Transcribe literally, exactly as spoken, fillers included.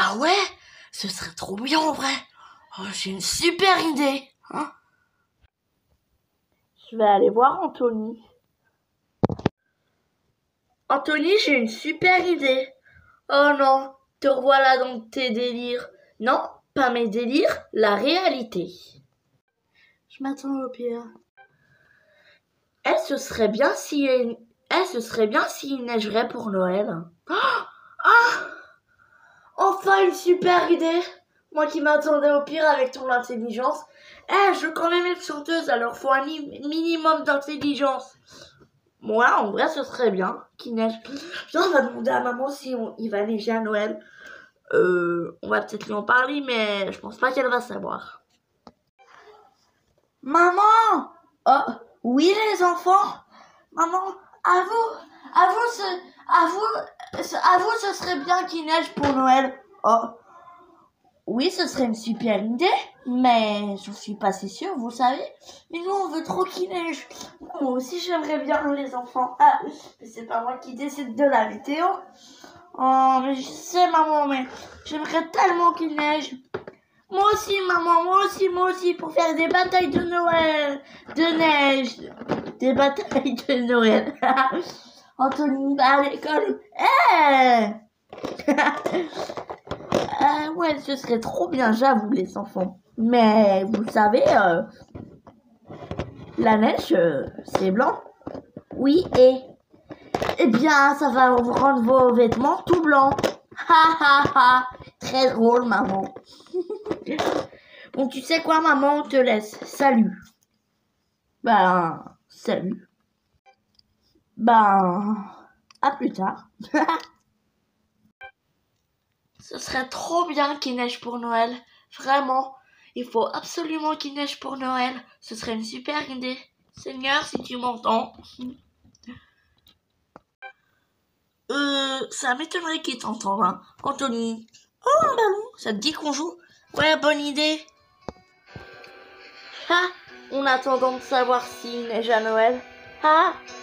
Ah ouais, ce serait trop bien en vrai. Oh, j'ai une super idée. Hein, je vais aller voir Anthony. Anthony, j'ai une super idée. Oh non, te revoilà dans tes délires. Non, pas mes délires, la réalité. Je m'attends au pire. Eh, ce serait bien si... Eh, ce serait bien s'il neigerait pour Noël. Ah, ah, enfin une super idée. Moi qui m'attendais au pire avec ton intelligence. Eh, je veux quand même être chanteuse, alors faut un minimum d'intelligence. Moi, en vrai, ce serait bien qu'il neige. Viens, on va demander à maman si on, il va neiger à Noël. Euh, on va peut-être lui en parler, mais je pense pas qu'elle va savoir. Maman! Oh, oui les enfants? Maman, à vous, à vous, ce, à vous, ce, à vous, ce serait bien qu'il neige pour Noël. Oh, oui, ce serait une super idée, mais je suis pas si sûre, vous savez. Mais nous, on veut trop qu'il neige. Moi aussi, j'aimerais bien les enfants. Ah, mais c'est pas moi qui décide de la météo. Oh, mais je sais, maman, mais j'aimerais tellement qu'il neige. Moi aussi, maman, moi aussi, moi aussi, pour faire des batailles de Noël, de neige, des batailles de Noël. Anthony va à l'école. Eh euh, ouais, ce serait trop bien, j'avoue, les enfants. Mais vous le savez, euh, la neige, euh, c'est blanc. Oui, et eh bien, ça va vous rendre vos vêtements tout blancs. Ha ha ha, très drôle, maman. Bon, tu sais quoi, maman, on te laisse. Salut. Ben, salut. Ben, à plus tard. Ce serait trop bien qu'il neige pour Noël. Vraiment. Il faut absolument qu'il neige pour Noël. Ce serait une super idée. Seigneur, si tu m'entends. Euh, ça m'étonnerait qu'il t'entende, hein. Anthony. Oh, un ballon. Ça te dit qu'on joue? Ouais, bonne idée. Ah, en attendant de savoir s'il neige à Noël. Ah,